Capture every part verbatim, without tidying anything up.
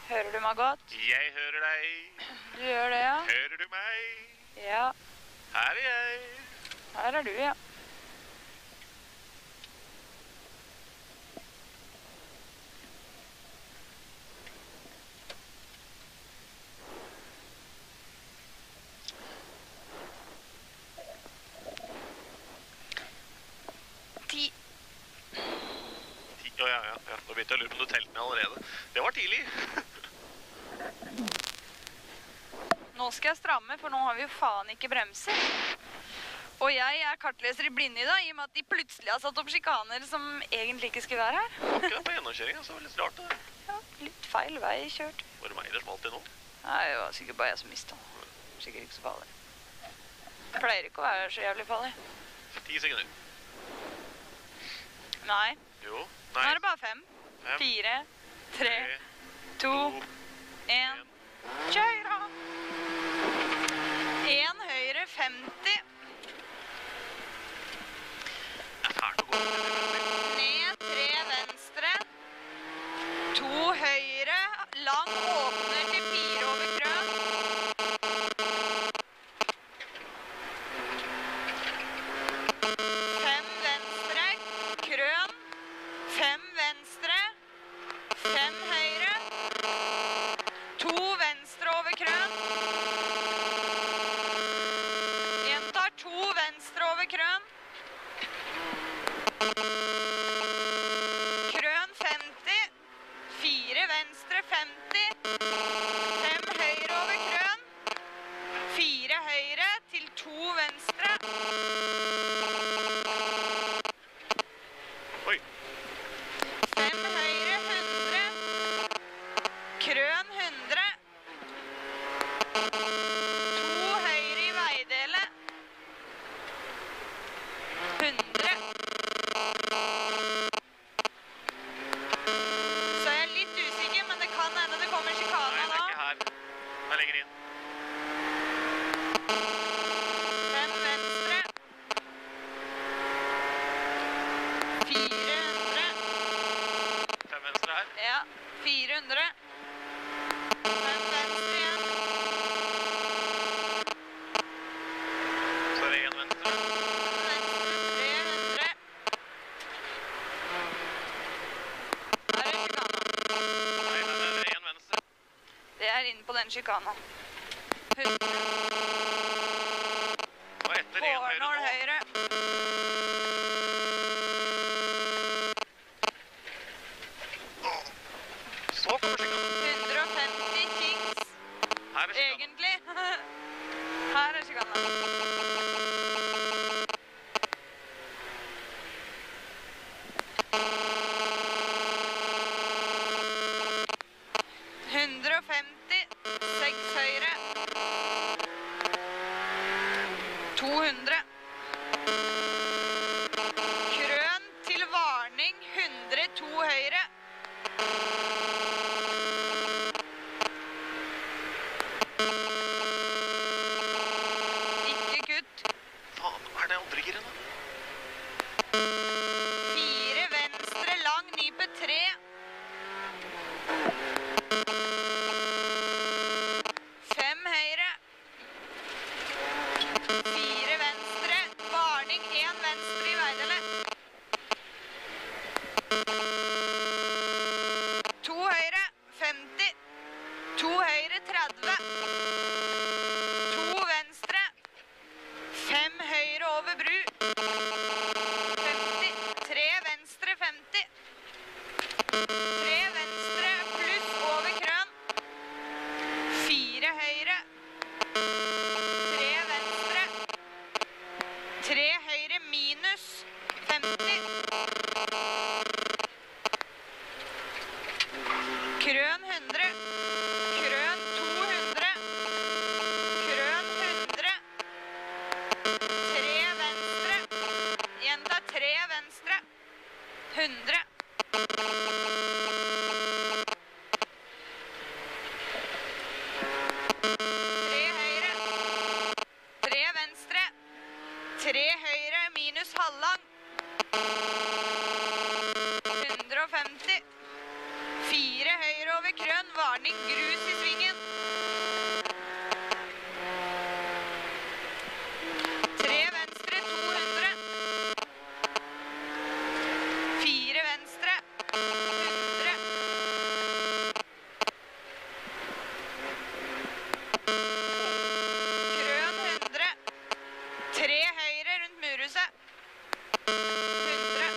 Hører du meg godt? Jeg hører deg. Du gjør det, ja? Hører du meg? Ja. Her er jeg. Her er du, ja. Ti. Ti, å ja, ja, ja. Nå begynte jeg å lure på om du telte meg allerede. Det var tidlig. Nå skal jeg stramme, for nå har vi jo faen ikke bremser. Og jeg er kartleser i blinde i dag, i og med at de plutselig har satt opp skikaner som egentlig ikke skulle være her. Akkurat på gjennomkjøringen, så var det litt rart det. Ja, litt feil vei kjørt. Var det meg det smalt i nå? Nei, det var sikkert bare jeg som mistet. Sikkert ikke så farlig. Det pleier ikke å være så jævlig farlig. Ti sekunder. Nei. Jo, Nå nei. er det bare fem, Fem. fire, tre, Tre, to, en. Kjør da! En høyre, femti. Det er fælt å gå. Ned, tre venstre. To høyre, lang åpner til fire over krøn. Fem venstre, krøn. Fem venstre. Fem høyre. To venstre over krøn. Gjentar to venstre over krøn. Krøn femti. Fire venstre femti. Fem høyre over krøn. Fire høyre til to venstre. Oi. Fem høyre, hundre. Krøn hundre. To høyre i veidele. hundre. Så er jeg litt usikker, men det kan hende det kommer Nei, skikana det er da. ikke her. Det er lenger inn. Fem venstre. Fire hundre. Fem venstre her. Ja, fire hundre. Fem venstre igjen. Så er det en venstre. Venstre, tre hundre. Her er skikana. Nei, nei, nei, det er en venstre. Det er inne på den skikana. hundre. Og etter en høyre Hårnål nå. høyre. Åh. Så kommer skikanen. hundre og femti kings. Her er skikanen. Egentlig. Her er skikana. hundre og femti. Seks høyre. to hundre. Krøn til varning. hundre, to høyre. Ikke kutt. Faen, hva er det andre giret da? Fire venstre, lang, nype tre. Fem høyre. Fire venstre, varning, en venstre i veidele. To høyre, femti. To høyre, tretti. To venstre. Fem høyre over bru. femti. Tre venstre, femti. Tre venstre pluss over krøn. Fire høyre. Tre venstre. Tre høyre minus femti. Krøn hundre. Krøn to hundre. Krøn hundre. Tre venstre. Gjenta tre venstre. hundre. Tre høyre. Tre venstre. Tre høyre minus halvlang. hundre og femti. Fire høyre over krøn, varning grus i svingen. Tre venstre, to hundre. Fire venstre, hundre. Krøn hundre. Tre høyre rundt murhuset. hundre.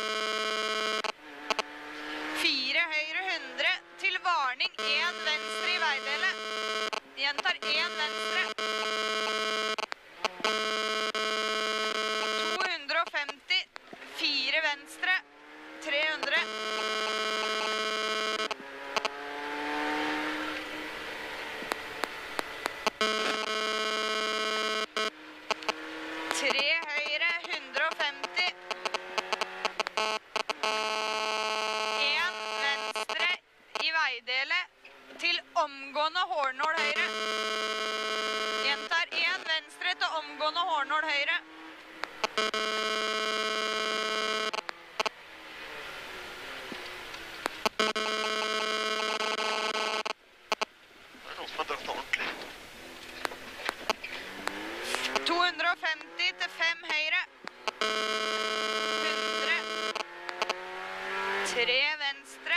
Fire høyre hundre til varning, en venstre i veidelet. Gjentar en venstre. to hundre og femti, fire venstre, tre hundre. Tre høyre, hundre og femti. En venstre i veidelet til omgående hårnål høyre. Gjentar en venstre til omgående hårnål høyre. Det er noen som har dratt ordentlig. to hundre og femti til fem høyre. hundre. Tre venstre.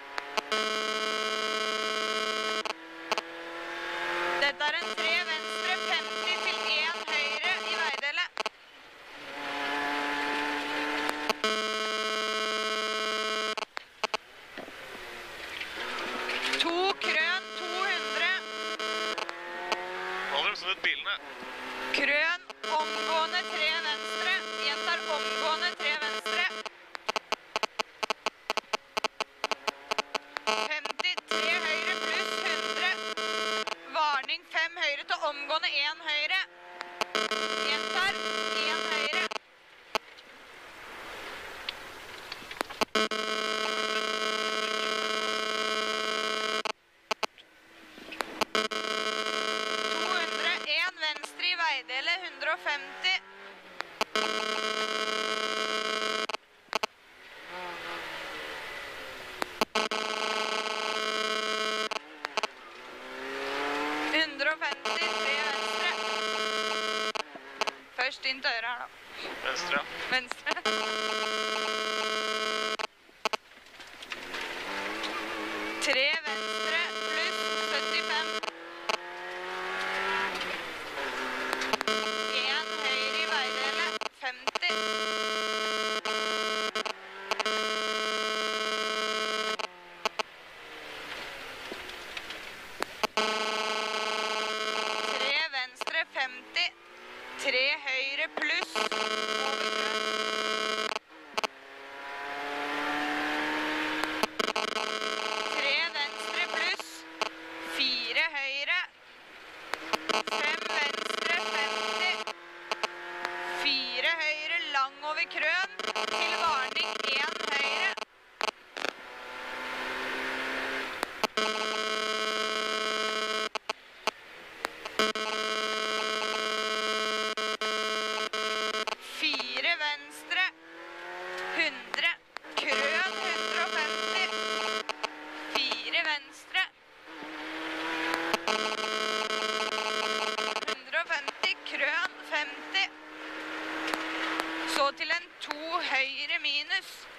Dette er en tre venstre, femti til en høyre i veidelet. To krøn, to hundre. Holder dem sånn ut bilene. Krøn, omgående tre venstre. Gjentar omgående tre venstre. femti, tre høyre pluss hundre. Varning fem høyre til omgående en høyre. Gjentar en høyre. to hundre, en venstre i veidelet, hundre og femti. hundre og femti, tre venstre. Først inn til høyre her da. Venstre, ja. Venstre. Tre venstre pluss syttifem. En høyre i veidelet, femti. Tre venstre, femti. Tre høyre pluss. Tre venstre pluss. Fire høyre. Fem venstre, femti. Fire høyre lang over krøn. Til varning, en høyre. Fire venstre, hundre, krøn, hundre og femti. Fire venstre. hundre og femti, krøn, femti. Så til en to høyre minus.